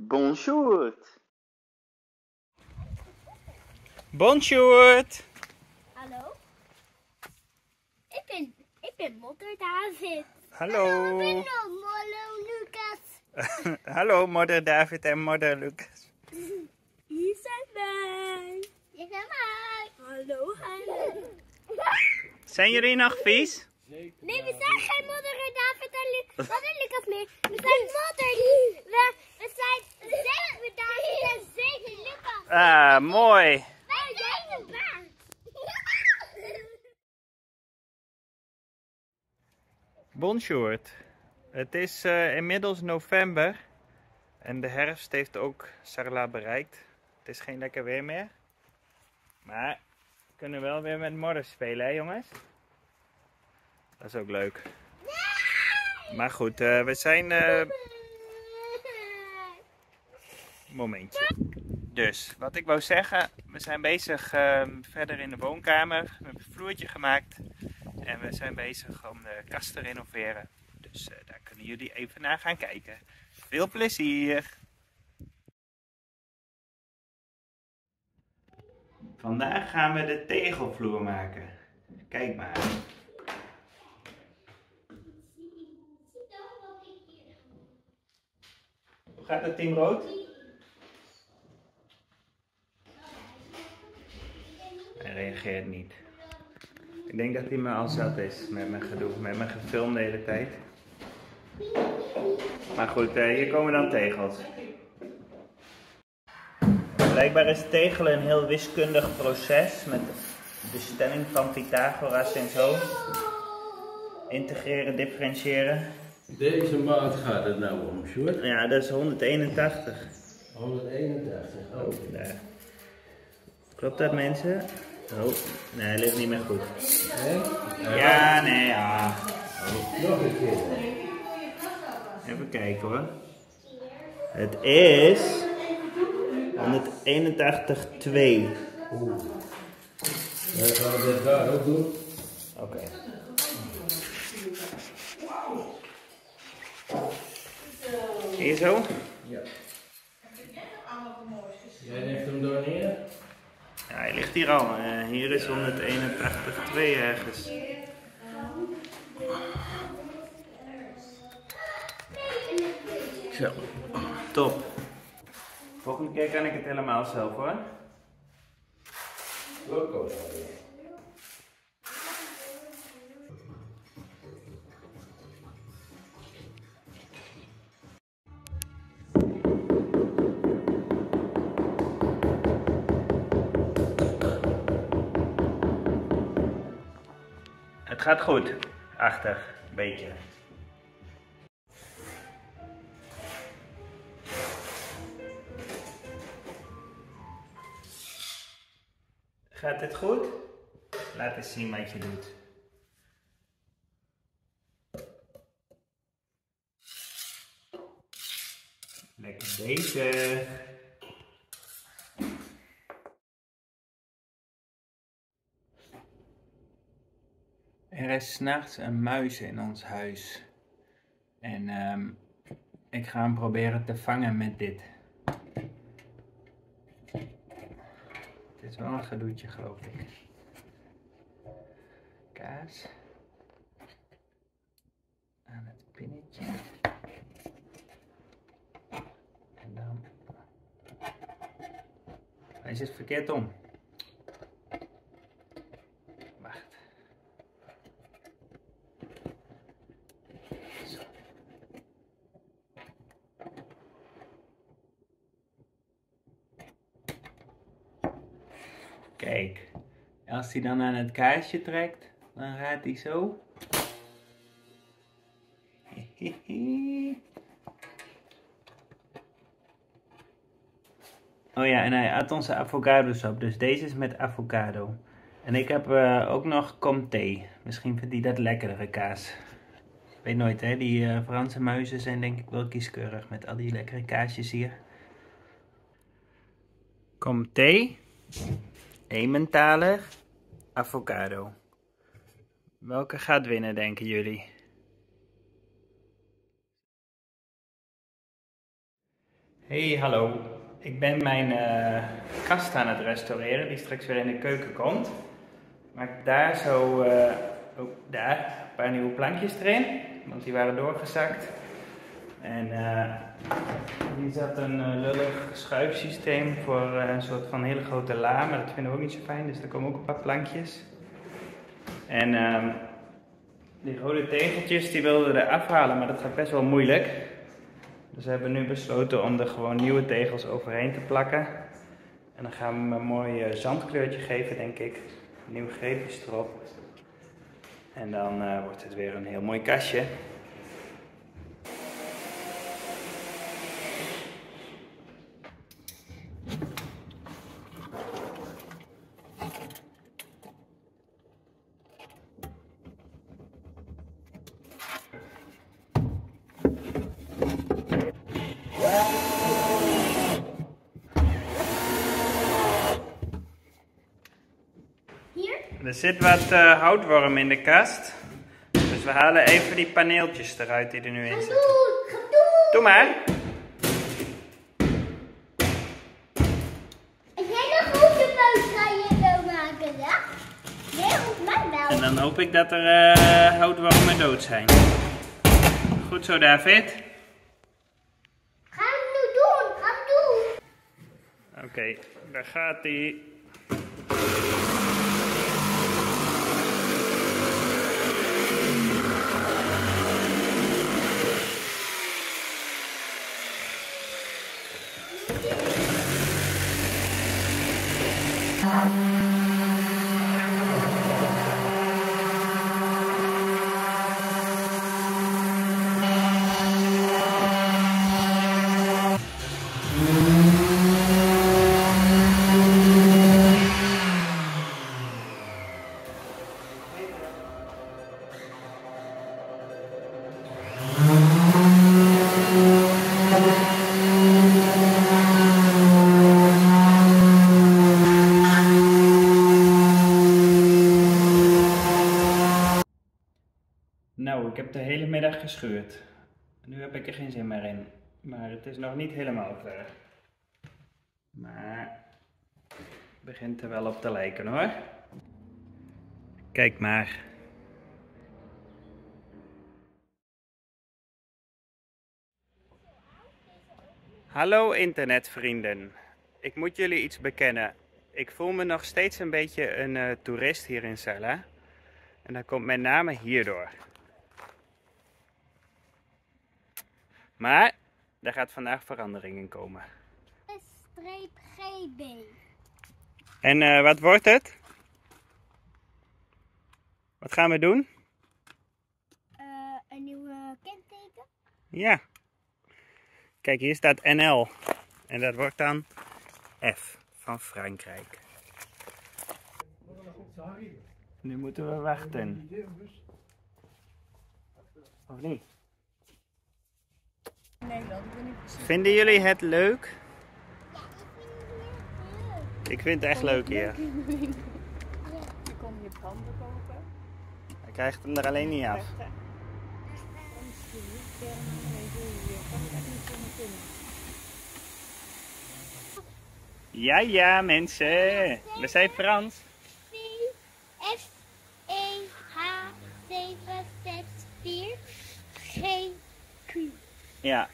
Bonjour. Bonjour. Hallo? Ik ben Modder David. Hallo. Ik ben Modder Lucas. Hallo, Modder David en Modder Lucas. Hier zijn wij. Hier zijn wij. Hallo, hallo. Zijn jullie nog vies? Nee, we zijn geen Modder David en Modder Lucas meer. We zijn Modder. We zijn zeven David en zeven Lucas. Ah, mooi. Wij zijn de baas. Bonjour. Het is inmiddels november en de herfst heeft ook Sarla bereikt. Het is geen lekker weer meer, maar we kunnen wel weer met modder spelen, hè jongens? Dat is ook leuk. Maar goed, we zijn... Momentje. Dus, wat ik wou zeggen, we zijn bezig verder in de woonkamer. We hebben een vloertje gemaakt en we zijn bezig om de kast te renoveren. Dus daar kunnen jullie even naar gaan kijken. Veel plezier! Vandaag gaan we de tegelvloer maken. Kijk maar. Hoe gaat het, Team Rood? Hij reageert niet. Ik denk dat hij me al zat is met mijn gedoe, met mijn gefilm de hele tijd. Maar goed, hier komen dan tegels. Blijkbaar is tegelen een heel wiskundig proces met de stelling van Pythagoras en zo. Integreren, differentiëren. Deze maat gaat het nou om, Sjoerd? Ja, dat is 181. 181, oh. Daar. Klopt dat, mensen? Oh, nee, hij ligt niet meer goed. Nee? Ja, nee, ja. Nog een keer. Even kijken hoor. Het is 181,2. Oeh. Dan gaan we dit daar ook doen. Oké. Hier zo? Ja. Jij legt hem door neer? Ja, hij ligt hier al. Hier is 181,2 ergens. Zo. Top. Volgende keer kan ik het helemaal zelf hoor. Loco. Het gaat goed. Achter. Een beetje. Gaat het goed? Laat eens zien wat je doet. Lekker bezig. Er is 's nachts een muis in ons huis. En ik ga hem proberen te vangen met dit. Het is wel een gedoetje, geloof ik. Kaas. Aan het pinnetje. En dan... Hij zit verkeerd om. Wacht. Zo. Kijk, als hij dan aan het kaarsje trekt, dan gaat hij zo. Oh ja, en hij at onze avocadosap, dus deze is met avocado. En ik heb ook nog Comté. Misschien vindt hij dat lekkere kaas. Ik weet nooit hè, die Franse muizen zijn denk ik wel kieskeurig met al die lekkere kaasjes hier. Comté. Emmentaler, avocado. Welke gaat winnen, denken jullie? Hey, hallo. Ik ben mijn kast aan het restaureren die straks weer in de keuken komt. Maak daar zo, daar, een paar nieuwe plankjes erin, want die waren doorgezakt. En hier zat een lullig schuifsysteem voor een soort van hele grote la, maar dat vinden we ook niet zo fijn, dus er komen ook een paar plankjes. En die rode tegeltjes die wilden we er afhalen, maar dat gaat best wel moeilijk. Dus we hebben nu besloten om er gewoon nieuwe tegels overheen te plakken. En dan gaan we hem een mooi zandkleurtje geven, denk ik. Een nieuw greepjes erop. En dan wordt het weer een heel mooi kastje. Er zit wat houtworm in de kast. Dus we halen even die paneeltjes eruit die er nu in zitten. Doe maar. Een hele grote buis ga je zo maken, ja? Nee, op mij wel. En dan hoop ik dat er houtwormen dood zijn. Goed zo, David. Ga hem nu doen, ga hem doen. Oké, daar gaat hij. Nou, ik heb de hele middag geschuurd. Nu heb ik er geen zin meer in. Maar het is nog niet helemaal klaar. Maar het begint er wel op te lijken hoor. Kijk maar. Hallo internetvrienden. Ik moet jullie iets bekennen. Ik voel me nog steeds een beetje een toerist hier in Sarla. En dat komt met name hierdoor. Maar daar gaat vandaag verandering in komen. Streep GB. En wat wordt het? Wat gaan we doen? Een nieuwe kenteken. Ja. Kijk, hier staat NL. En dat wordt dan F van Frankrijk. Nu moeten we wachten. Of niet? Vinden jullie het leuk? Ik vind het echt leuk hier. Je kon je tanden kopen. Hij krijgt hem er alleen niet af. Ja, ja mensen. We zijn Frans. C, F, E, H, 7, 6, 4, G, Q. Ja.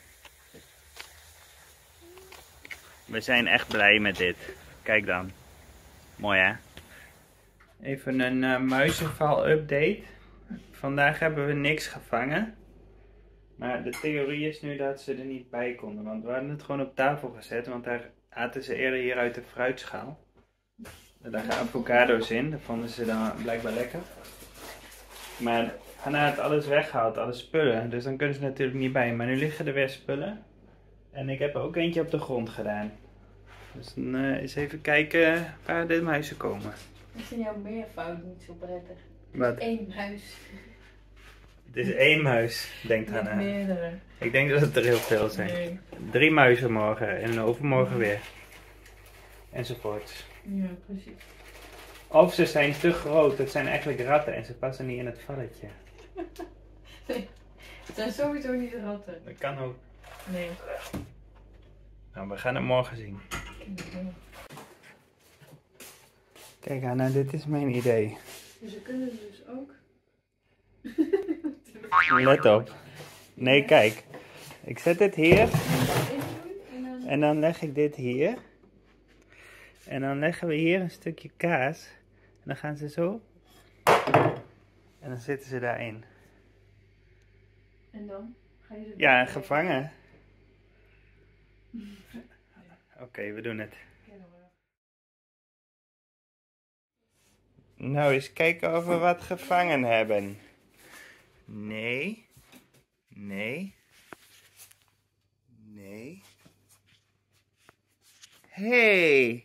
We zijn echt blij met dit. Kijk dan. Mooi hè? Even een muizenval update. Vandaag hebben we niks gevangen. Maar de theorie is nu dat ze er niet bij konden. Want we hadden het gewoon op tafel gezet. Want daar aten ze eerder hier uit de fruitschaal. Er lagen avocado's in. Dat vonden ze dan blijkbaar lekker. Maar Hanna had alles weggehaald, alle spullen. Dus dan kunnen ze natuurlijk niet bij. Maar nu liggen er weer spullen. En ik heb er ook eentje op de grond gedaan. Dus dan eens even kijken waar de muizen komen. Ik vind jouw meervoud niet zo prettig. Wat? 1 muis. Het is 1 muis, denkt Met Hanna. meerdere. Ik denk dat het er heel veel zijn. Nee. 3 muizen morgen en overmorgen weer. Enzovoorts. Ja, precies. Of ze zijn te groot, het zijn eigenlijk ratten en ze passen niet in het valletje. Nee. Het zijn sowieso niet ratten. Dat kan ook. Nee. Nou, we gaan het morgen zien. Kijk Anna, dit is mijn idee. Ze kunnen dus ook. Let op. Nee, kijk. Ik zet dit hier. En dan leg ik dit hier. En dan leggen we hier een stukje kaas. En dan gaan ze zo. En dan zitten ze daarin. En dan ga je ze. Ja, gevangen. Oké, we doen het. Nou, eens kijken of we wat gevangen hebben. Nee. Nee. Nee. Hey.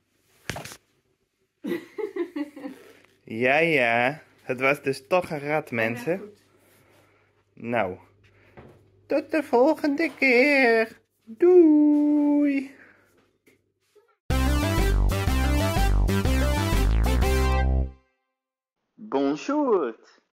Ja, ja. Het was dus toch een rat, mensen. Nou. Tot de volgende keer. Doei. Bonjour.